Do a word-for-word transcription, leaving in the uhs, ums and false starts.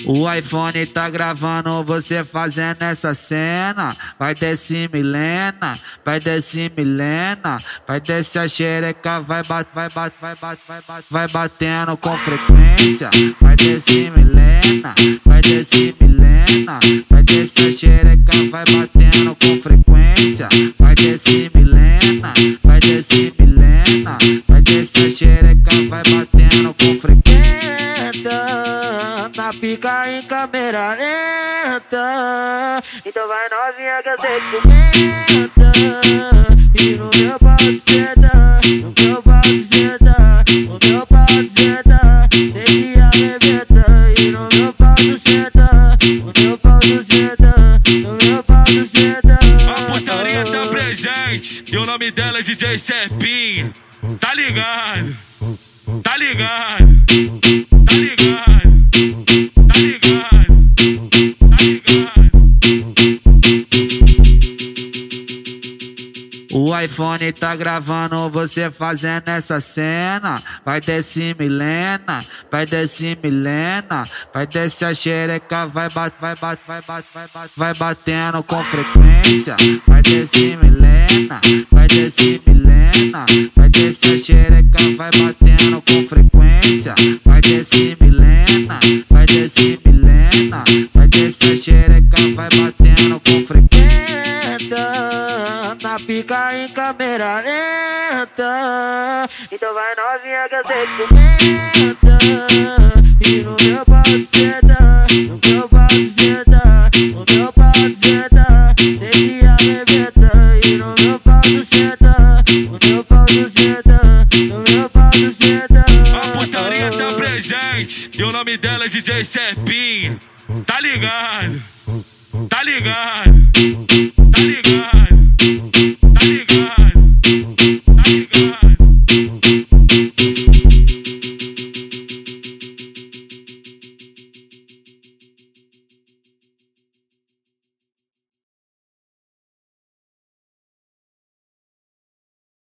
O iPhone tá gravando você fazendo essa cena. Vai descer Milena, vai descer Milena, vai descer a xereca, vai bat, vai bat, vai bat, vai bat, vai batendo com frequência. Vai descer Milena, vai descer Milena, vai descer a xereca, vai batendo com frequência. Vai descer Milena, vai descer Milena, vai descer a xereca, vai batendo com frequência. Na pica em câmera lenta, então vai novinha que eu sei que tu menta. E no meu pau de seda, no meu pau de seda, no meu pau de seda, sei que arrebenta. E no meu pau de seda, no meu pau de seda, no meu pau de seda. A putaria tá presente e o nome dela é D J Serpinha. Tá ligado? Tá ligado? Tá ligado? Tá ligado? Tá ligado? O iPhone tá gravando você fazendo essa cena. Vai descer Milena, vai descer Milena, vai descer a xereca, vai bat, vai bat, vai bat, vai bat, vai batendo com frequência. Vai descer Milena, vai descer Milena, vai descer a xereca, vai batendo com frequência. Vai descer Milena, vai descer Milena, vai descer a xereca, vai batendo com frequência. Na pica em câmera lenta, então vai novinha que eu sei que tu menta. E no meu pau de seda, no meu pau de seda, no meu pau de seda, sei que arrebenta. E no meu pau de seda, no meu pau de seda, no meu pau de seda. A putaria tá presente e o nome dela é D J Serpinha. Tá ligado? Tá ligado? Tá ligado?